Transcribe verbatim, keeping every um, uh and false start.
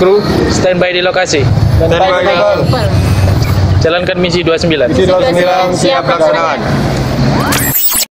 kru. Standby di lokasi. Standby kru. Jalankan misi dua puluh sembilan. Misi dua puluh sembilan siap laksanakan.